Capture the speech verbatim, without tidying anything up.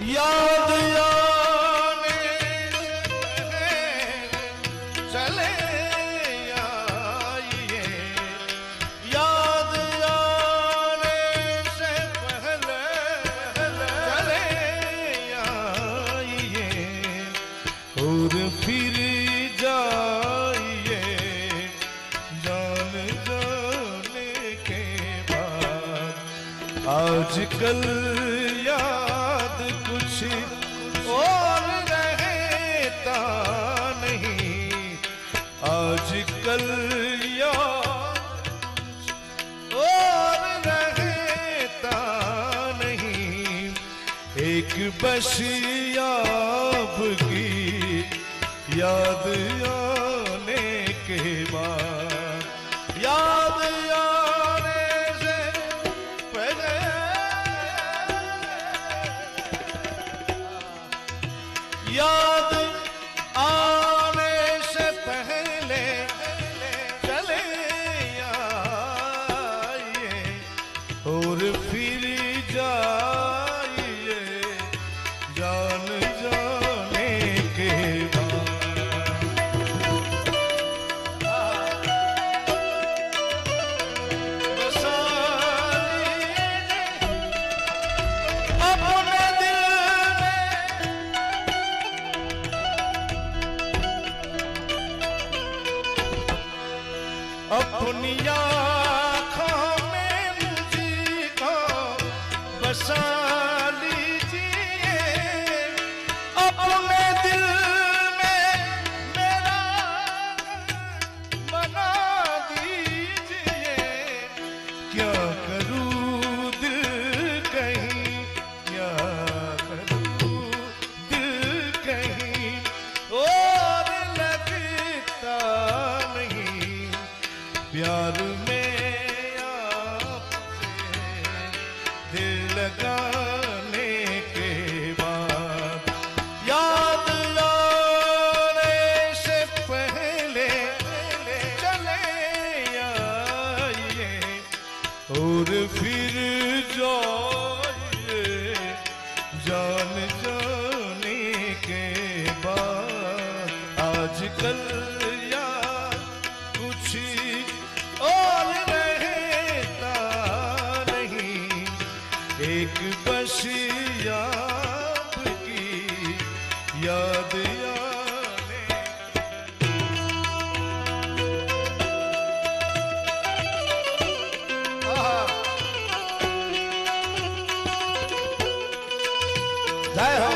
याद आने चले आइए, याद आने से पहले चले आइए और फिर जाइए जान जाने के बाद। आजकल याद कुछ और रहता नहीं, आजकल याद और रहता नहीं। एक बस आपकी याद आने के बाद, याद आने से पहले याद आने से पहले चले आइए और फिर जाइए जान जाने के बाद। बसा लीजिए अपने दिल में अपनी आँखों में मुझको बसा लीजिए, अपने दिल में मेरा बना दीजिए। क्या करूँ दिल कहीं, क्या करूँ दिल कहीं और लगता नहीं। प्यार में आपसे दिल लगाने के बाद, याद आने से पहले चले आइए और फिर जाइए जान जाने के बाद। आजकल यार कुछ और रहता नहीं, एक बस आपकी याद आने। जय हो।